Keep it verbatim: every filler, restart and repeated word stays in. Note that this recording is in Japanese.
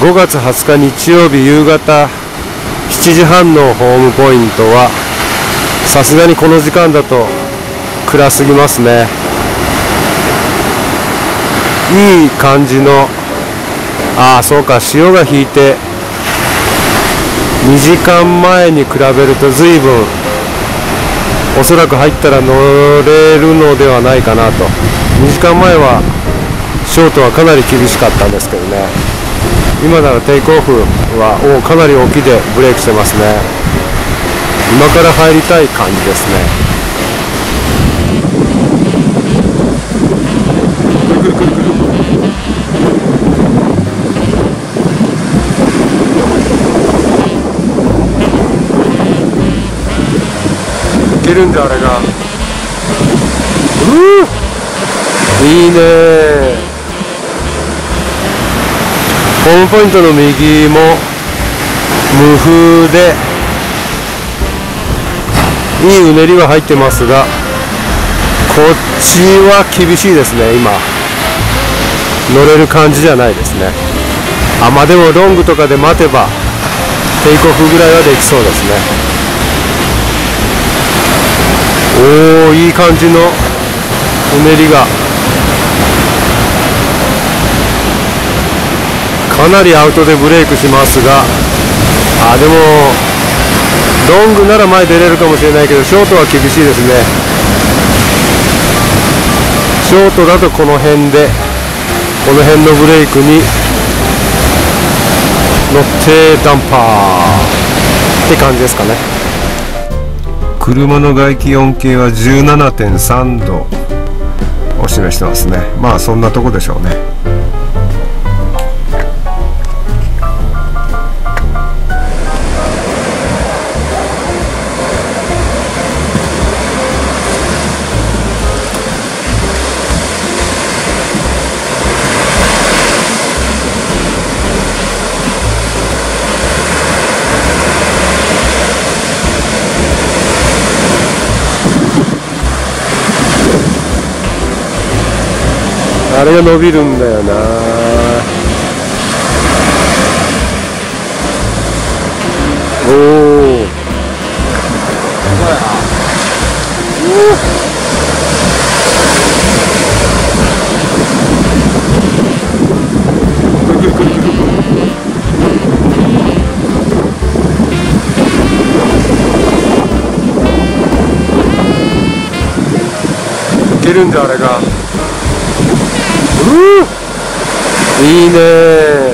ごがつはつか日曜日夕方しちじはんのホームポイントはさすがにこの時間だと暗すぎますね。いい感じの、ああそうか、潮が引いてにじかんまえに比べると随分おそらく入ったら乗れるのではないかなと。にじかんまえはショートはかなり厳しかったんですけどね、今ならテイクオフはおかなり沖でブレークしてますね。今から入りたい感じですね。いけるんだあれが。うーいいねー。ホームポイントの右も無風でいいうねりは入ってますが、こっちは厳しいですね。今乗れる感じじゃないですね。あ、まあでもロングとかで待てばテイクオフぐらいはできそうですね。おお、いい感じのうねりが、かなりアウトでブレイクしますが、あ、でもロングなら前出れるかもしれないけど、ショートは厳しいですね。ショートだとこの辺でこの辺のブレイクに乗ってダンパーって感じですかね。車の外気温計は じゅうななてんさんどを示してますね。まあそんなとこでしょうね。あれが伸びるんだよな。おお。いけるんだあれが。いいねー。